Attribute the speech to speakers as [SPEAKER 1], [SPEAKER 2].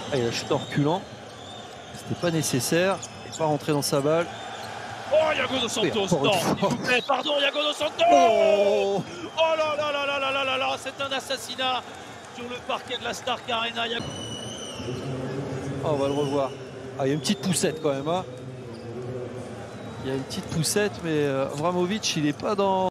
[SPEAKER 1] Ah, il a chuté en reculant. C'était pas nécessaire. Il n'est pas rentré dans sa balle.
[SPEAKER 2] Oh, Iago dos Santos, non, s'il vous plaît, pardon, Iago dos Santos.
[SPEAKER 1] Oh,
[SPEAKER 2] Oh là là là là là là là là, c'est un assassinat sur le parquet de la Stark Arena.
[SPEAKER 1] on va le revoir. Ah, il y a une petite poussette quand même. Hein. Il y a une petite poussette, mais Vramovic, il n'est pas dans...